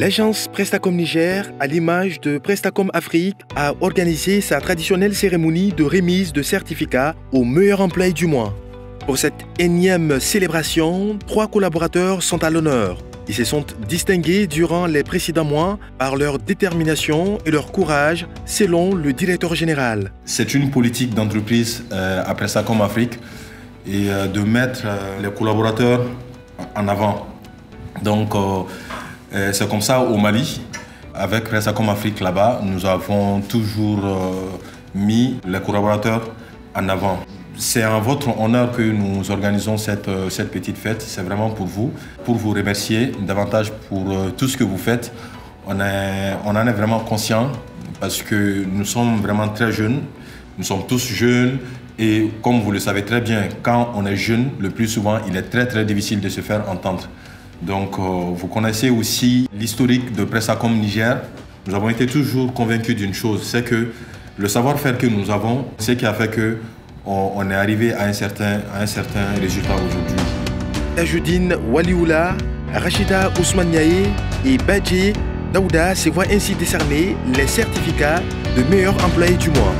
L'agence Prestacom Niger, à l'image de Prestacom Afrique, a organisé sa traditionnelle cérémonie de remise de certificats aux meilleurs employés du mois. Pour cette énième célébration, 3 collaborateurs sont à l'honneur. Ils se sont distingués durant les précédents mois par leur détermination et leur courage, selon le directeur général. C'est une politique d'entreprise à Prestacom Afrique et de mettre les collaborateurs en avant. Donc, c'est comme ça au Mali, avec Prestacom Afrique là-bas, nous avons toujours mis les collaborateurs en avant. C'est en votre honneur que nous organisons cette petite fête. C'est vraiment pour vous remercier davantage pour tout ce que vous faites. On en est vraiment conscient parce que nous sommes vraiment très jeunes. Nous sommes tous jeunes et comme vous le savez très bien, quand on est jeune, le plus souvent, il est très difficile de se faire entendre. Donc, vous connaissez aussi l'historique de Prestacom Niger. Nous avons été toujours convaincus d'une chose, c'est que le savoir-faire que nous avons, c'est ce qui a fait qu'on est arrivé à un certain résultat aujourd'hui. Tajoudine Walioula, Rachida Ousmane Niaye et Badji Daouda se voient ainsi décerner les certificats de meilleurs employés du mois.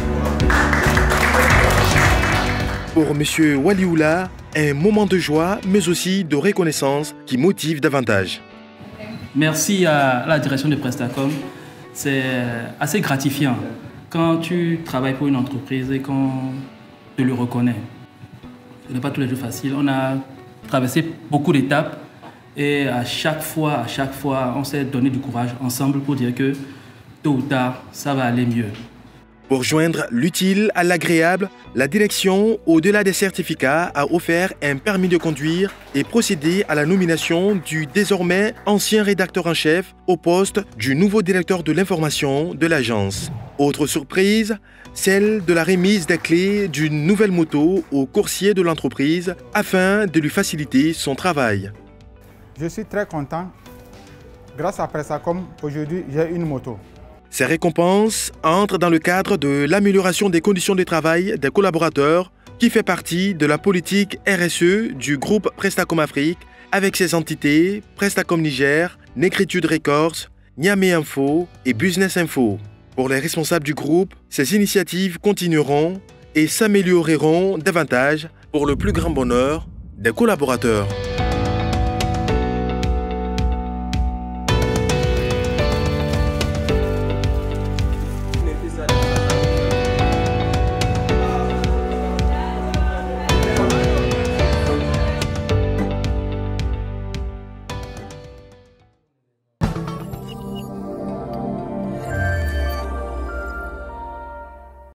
Pour M. Walioula, un moment de joie, mais aussi de reconnaissance qui motive davantage. Merci à la direction de Prestacom. C'est assez gratifiant quand tu travailles pour une entreprise et qu'on te le reconnaît. Ce n'est pas tous les jours facile. On a traversé beaucoup d'étapes et à chaque fois, on s'est donné du courage ensemble pour dire que tôt ou tard, ça va aller mieux. Pour joindre l'utile à l'agréable, la direction, au-delà des certificats, a offert un permis de conduire et procédé à la nomination du désormais ancien rédacteur en chef au poste du nouveau directeur de l'information de l'agence. Autre surprise, celle de la remise des clés d'une nouvelle moto au coursier de l'entreprise afin de lui faciliter son travail. Je suis très content. Grâce à Prestacom, aujourd'hui, j'ai une moto. Ces récompenses entrent dans le cadre de l'amélioration des conditions de travail des collaborateurs qui fait partie de la politique RSE du groupe Prestacom Afrique avec ses entités Prestacom Niger, Negritude Records, Niamey Info et Business Info. Pour les responsables du groupe, ces initiatives continueront et s'amélioreront davantage pour le plus grand bonheur des collaborateurs.